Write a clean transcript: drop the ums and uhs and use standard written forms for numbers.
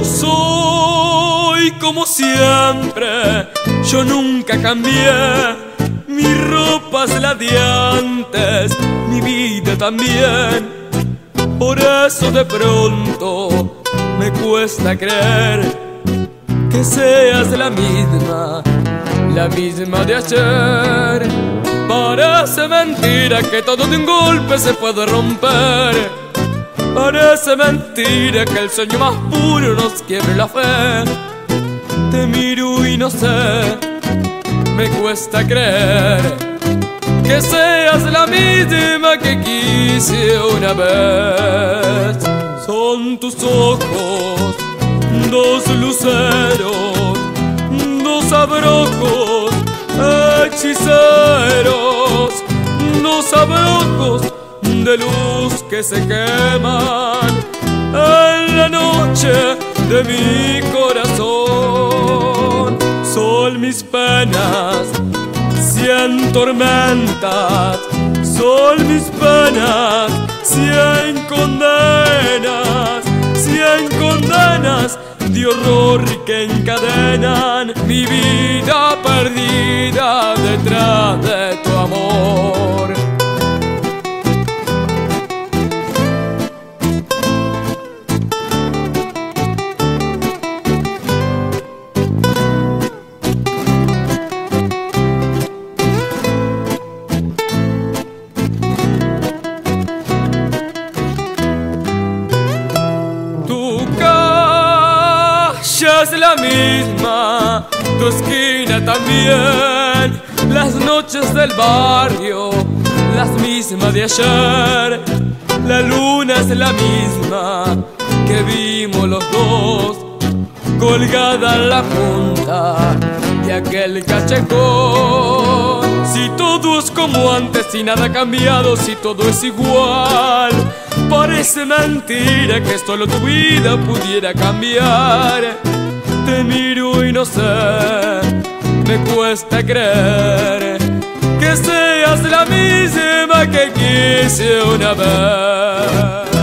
soy como siempre, yo nunca cambié. Mi ropa es la de antes, mi vida también. Por eso de pronto me cuesta creer que seas la misma de ayer. Parece mentira que todo de un golpe se puede romper. Parece mentira que el sueño más puro nos quiebre la fe. Te miro y no sé, me cuesta creer que seas la misma que quise una vez. Son tus ojos, dos luceros, dos abrojos hechiceros, dos abrojos de luz que se queman en la noche de mi corazón. Son mis penas, 100 tormentas, son mis penas, 100 condenas, 100 condenas de horror que encadenan mi vida perdida detrás de tu amor. Es la misma, tu esquina también, las noches del barrio, las mismas de ayer. La luna es la misma que vimos los dos, colgada en la punta de aquel callejón. Si todo es como antes, si nada ha cambiado, si todo es igual, parece mentira que solo tu vida pudiera cambiar. Te miro y no sé, me cuesta creer que seas la misma que quise una vez.